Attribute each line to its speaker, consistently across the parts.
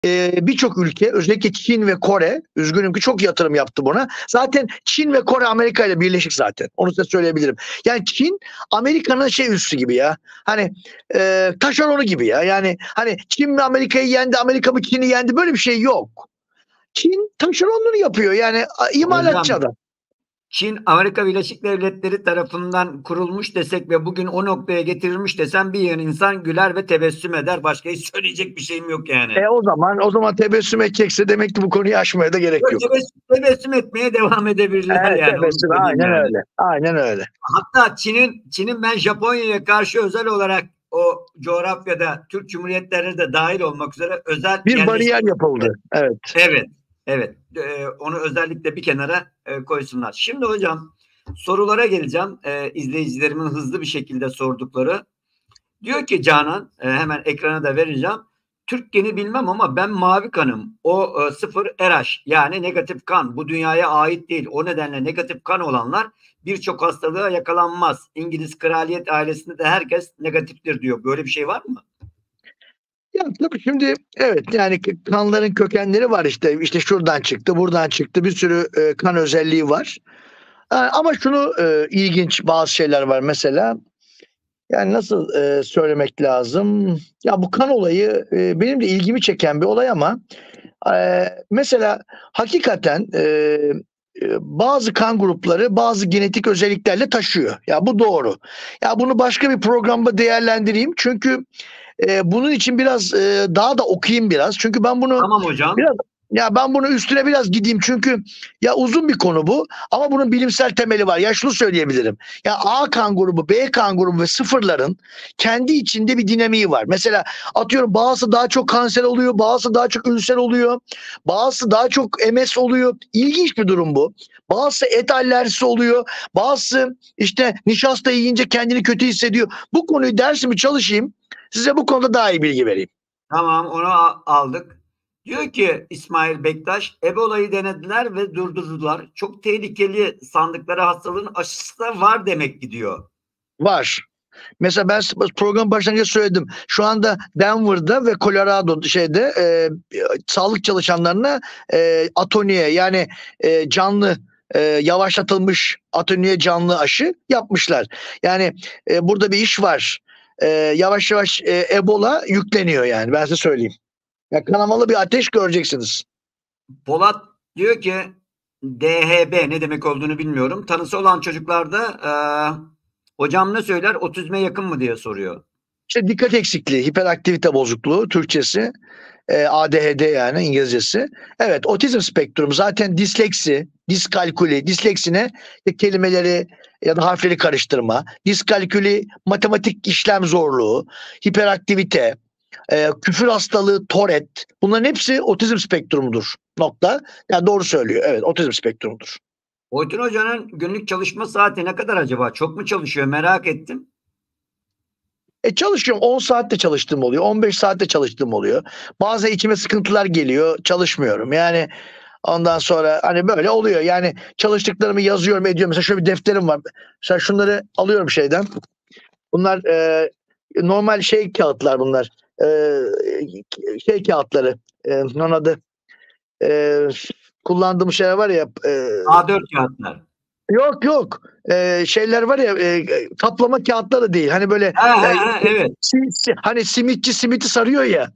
Speaker 1: birçok ülke, özellikle Çin ve Kore, üzgünüm ki çok yatırım yaptı buna. Zaten Çin ve Kore Amerika ile birleşik zaten. Onu size söyleyebilirim. Yani Çin Amerika'nın üssü gibi ya. Hani taşeronu gibi ya. Yani hani Çin mi Amerika'yı yendi, Amerika mı Çin'i yendi, böyle bir şey yok. Çin taşeronluğunu yapıyor. Yani imalatçı
Speaker 2: Hocam,
Speaker 1: adam.
Speaker 2: Çin Amerika Birleşik Devletleri tarafından kurulmuş desek ve bugün o noktaya getirilmiş desem bir yan insan güler ve tebessüm eder. Başka hiç söyleyecek bir şeyim yok yani.
Speaker 1: O zaman tebessüm edecekse demek ki bu konuyu aşmaya da gerek yok.
Speaker 2: Tebessüm etmeye devam edebilirler
Speaker 1: Evet,
Speaker 2: yani, onu
Speaker 1: tebessüm,
Speaker 2: söyleyeyim
Speaker 1: aynen
Speaker 2: yani.
Speaker 1: öyle. Aynen öyle.
Speaker 2: Hatta Çin'in ben Japonya'ya karşı özel olarak o coğrafyada Türk Cumhuriyetleri de dahil olmak üzere özel
Speaker 1: Bir bariyer
Speaker 2: yerleşim.
Speaker 1: yapıldı. Evet.
Speaker 2: Evet. Evet. Onu özellikle bir kenara koysunlar. Şimdi hocam sorulara geleceğim. İzleyicilerimin hızlı bir şekilde sordukları. Diyor ki Canan, hemen ekrana da vereceğim. Türk geni bilmem ama ben mavi kanım. O sıfır RH, yani negatif kan. Bu dünyaya ait değil. O nedenle negatif kan olanlar birçok hastalığa yakalanmaz. İngiliz kraliyet ailesinde de herkes negatiftir diyor. Böyle bir şey var mı?
Speaker 1: Ya tabii şimdi evet, yani kanların kökenleri var işte. İşte şuradan çıktı, buradan çıktı. Bir sürü kan özelliği var. Ama şunu ilginç bazı şeyler var mesela. Yani nasıl söylemek lazım? Ya bu kan olayı benim de ilgimi çeken bir olay ama mesela hakikaten bazı kan grupları bazı genetik özelliklerle taşıyor. Ya bu doğru. Ya bunu başka bir programda değerlendireyim. Çünkü bunun için biraz daha da okuyayım biraz. Çünkü ben bunu
Speaker 2: Tamam hocam.
Speaker 1: biraz ben bunu üstüne biraz gideyim. Çünkü ya uzun bir konu bu ama bunun bilimsel temeli var. Ya şunu söyleyebilirim. Ya A kan grubu, B kan grubu ve sıfırların kendi içinde bir dinamiği var. Mesela atıyorum bazısı daha çok kanser oluyor, bazısı daha çok ülser oluyor, bazısı daha çok MS oluyor. İlginç bir durum bu. Bazısı et alerjisi oluyor, bazısı işte nişasta yiyince kendini kötü hissediyor. Bu konuyu dersimi çalışayım. Size bu konuda daha iyi bilgi vereyim.
Speaker 2: Tamam, onu aldık. Diyor ki İsmail Bektaş, Ebola'yı denediler ve durdurdular. Çok tehlikeli sandıkları hastalığın aşısı da var demek ki diyor.
Speaker 1: Var. Mesela ben program başlangıçta söyledim. Şu anda Denver'da ve Colorado sağlık çalışanlarına atoniye, yani canlı yavaşlatılmış atoniye canlı aşı yapmışlar. Yani burada bir iş var. Yavaş yavaş Ebola yükleniyor, yani ben size söyleyeyim. Ya, kanamalı bir ateş göreceksiniz.
Speaker 2: Polat diyor ki DHB ne demek olduğunu bilmiyorum. Tanısı olan çocuklarda hocam ne söyler, otizme yakın mı diye soruyor.
Speaker 1: İşte dikkat eksikliği, hiperaktivite bozukluğu Türkçesi, ADHD yani İngilizcesi. Evet, otizm spektrumu zaten disleksi, diskalkuli, disleksine kelimeleri ya da harfleri karıştırma, diskalkuli matematik işlem zorluğu, hiperaktivite, küfür hastalığı, Tourette, bunların hepsi otizm spektrumudur. Nokta. Yani doğru söylüyor. Evet, otizm spektrumudur.
Speaker 2: Oytun Hoca'nın günlük çalışma saati ne kadar acaba? Çok mu çalışıyor, merak ettim.
Speaker 1: Çalışıyorum. 10 saatte çalıştığım oluyor. 15 saatte çalıştığım oluyor. Bazen içime sıkıntılar geliyor. Çalışmıyorum. Yani ondan sonra hani böyle oluyor. Yani çalıştıklarımı yazıyorum, ediyorum. Mesela şöyle bir defterim var. Mesela şunları alıyorum şeyden. Bunlar normal kağıtlar bunlar. Kağıtları. Onun adı. E, kullandığım şeyler var ya.
Speaker 2: A4 kağıtlar.
Speaker 1: Yok yok. Şeyler var ya, kaplama kağıtları değil. Hani böyle
Speaker 2: Evet.
Speaker 1: hani simitçi simiti sarıyor ya.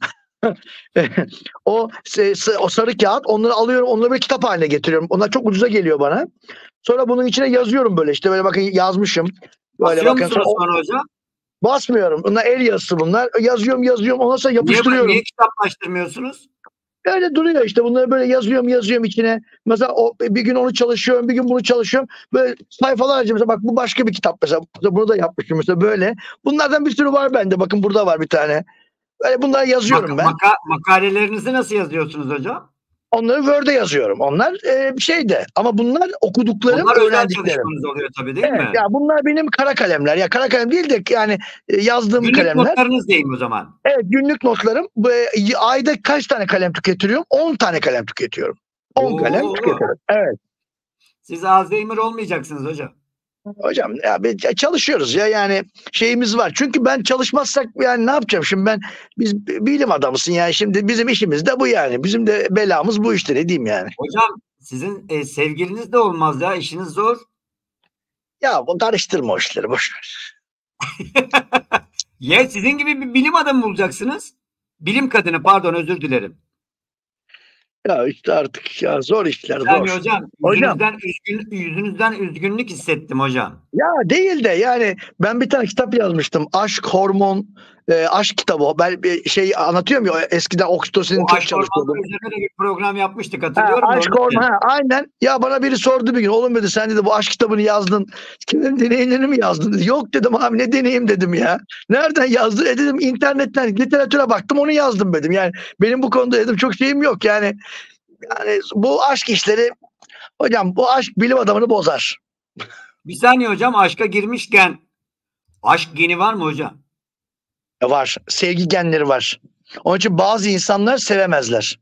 Speaker 1: O sarı kağıt, onları alıyorum, onları bir kitap haline getiriyorum. Onlar çok ucuza geliyor bana. Sonra bunun içine yazıyorum böyle, işte böyle bakın yazmışım. Böyle
Speaker 2: Basıyor
Speaker 1: bakın, sonra
Speaker 2: musunuz sonra hocam?
Speaker 1: basmıyorum. Bunlar el yazısı bunlar. Yazıyorum, ondan sonra
Speaker 2: Niye
Speaker 1: yapıştırıyorum.
Speaker 2: kitaplaştırmıyorsunuz?
Speaker 1: Öyle duruyor işte, bunları böyle yazıyorum içine. Mesela bir gün onu çalışıyorum, bir gün bunu çalışıyorum. Böyle sayfalarca, mesela bak bu başka bir kitap mesela. Bunu da yapmışım mesela böyle. Bunlardan bir sürü var bende. Bakın burada var bir tane. Böyle bunları yazıyorum ben.
Speaker 2: Makalelerinizi nasıl yazıyorsunuz hocam?
Speaker 1: Onları Word'e yazıyorum. Onlar şeyde, ama bunlar okuduklarım,
Speaker 2: Onlar özel
Speaker 1: öğrendiklerim.
Speaker 2: çalışmanız oluyor tabii, değil
Speaker 1: Evet
Speaker 2: mi?
Speaker 1: ya, bunlar benim kara kalemler. Ya kara kalem değil de yani yazdığım
Speaker 2: Günlük
Speaker 1: kalemler.
Speaker 2: notlarınız diyeyim o zaman.
Speaker 1: Evet, günlük notlarım. Ayda kaç tane kalem tüketiyorum? 10 tane kalem tüketiyorum. 10 kalem
Speaker 2: Oo,
Speaker 1: tüketiyorum. Evet.
Speaker 2: siz Alzheimer olmayacaksınız hocam.
Speaker 1: Hocam ya çalışıyoruz ya, yani şeyimiz var. Çünkü ben çalışmazsak yani ne yapacağım şimdi ben, biz bilim adamısın yani, şimdi bizim işimiz de bu yani. Bizim de belamız bu işte, ne diyeyim yani.
Speaker 2: Hocam sizin sevgiliniz de olmaz ya, işiniz zor.
Speaker 1: Ya bu karıştırma o işleri, boş ver.
Speaker 2: Ya sizin gibi bir bilim adamı bulacaksınız. Bilim kadını, pardon, özür dilerim.
Speaker 1: Ya işte artık ya, zor işler
Speaker 2: Yani
Speaker 1: zor.
Speaker 2: hocam
Speaker 1: Hocam
Speaker 2: yüzünüzden üzgünlük hissettim hocam.
Speaker 1: ya değil de yani, ben bir tane kitap yazmıştım. Aşk, hormon, aşk kitabı. Ben bir şey anlatıyorum ya, eskiden oksitosinin
Speaker 2: O
Speaker 1: çok
Speaker 2: aşk hormonları
Speaker 1: çalışıyordum.
Speaker 2: üzerine de bir program yapmıştık,
Speaker 1: Ha,
Speaker 2: hatırlıyorum da
Speaker 1: aşk
Speaker 2: onun
Speaker 1: hormon,
Speaker 2: için.
Speaker 1: ha, aynen. Ya bana biri sordu bir gün, oğlum dedi, sen dedi bu aşk kitabını yazdın, kimin deneyimlerini mi yazdın dedi. Yok dedim abi, ne deneyim dedim ya. Nereden yazdın? Dedim internetten literatüre baktım, onu yazdım dedim. Yani benim bu konuda dedim çok şeyim yok yani. Yani bu aşk işleri hocam, bu aşk bilim adamını bozar.
Speaker 2: Bir saniye hocam, aşka girmişken aşk geni var mı hocam?
Speaker 1: Var. Sevgi genleri var. Onun için bazı insanlar sevemezler.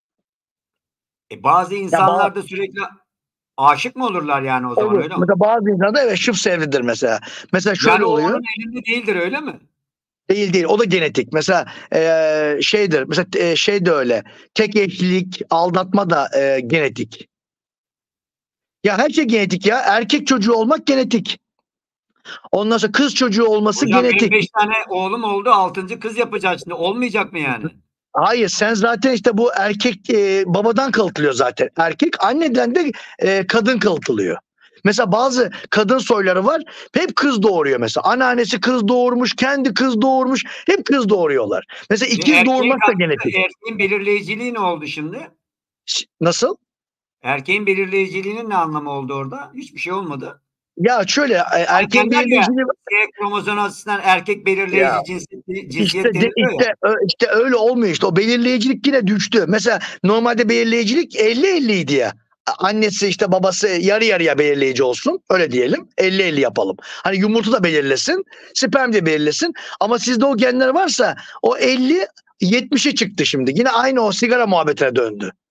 Speaker 2: Bazı
Speaker 1: Ya
Speaker 2: insanlar da sürekli aşık mı olurlar yani, o zaman
Speaker 1: olur.
Speaker 2: öyle mi?
Speaker 1: Mesela bazı insanlar evet şıp sevridir mesela. Mesela
Speaker 2: Yani
Speaker 1: şöyle
Speaker 2: o
Speaker 1: oluyor.
Speaker 2: onun elinde değildir, öyle mi?
Speaker 1: Değil değil. O da genetik. Mesela şeydir. Mesela şey de öyle. Tek eşlilik, aldatma da genetik. Ya her şey genetik ya. Erkek çocuğu olmak genetik. Ondan sonra kız çocuğu olması
Speaker 2: Hocam benim
Speaker 1: genetik.
Speaker 2: 5 tane oğlum oldu, 6. kız yapacağız şimdi. Olmayacak mı yani?
Speaker 1: Hayır, sen zaten işte bu erkek babadan kalıtılıyor zaten. Erkek anneden de kadın kalıtılıyor. Mesela bazı kadın soyları var. Hep kız doğuruyor mesela. Anneannesi kız doğurmuş, kendi kız doğurmuş. Hep kız doğuruyorlar. Mesela ikiz
Speaker 2: Erkeğin
Speaker 1: doğurmak da
Speaker 2: katkısı,
Speaker 1: genetik.
Speaker 2: erkeğin belirleyiciliği ne oldu şimdi?
Speaker 1: Nasıl?
Speaker 2: Erkeğin belirleyiciliğinin ne anlamı oldu orada? Hiçbir şey olmadı.
Speaker 1: Ya şöyle
Speaker 2: Hani
Speaker 1: erkeğin
Speaker 2: derler ya,
Speaker 1: belirleyiciliği,
Speaker 2: Y kromozomu açısından erkek
Speaker 1: ya
Speaker 2: belirleyici
Speaker 1: işte
Speaker 2: cinsiyet deniliyor ya.
Speaker 1: işte öyle olmuyor işte. O belirleyicilik yine düştü. Mesela normalde belirleyicilik 50-50 idi ya. Annesi işte babası yarı yarıya belirleyici olsun. Öyle diyelim. 50-50 yapalım. Hani yumurta da belirlesin. Sperm de belirlesin. Ama sizde o genler varsa o 50 70'e çıktı şimdi. Yine aynı o sigara muhabbetine döndü.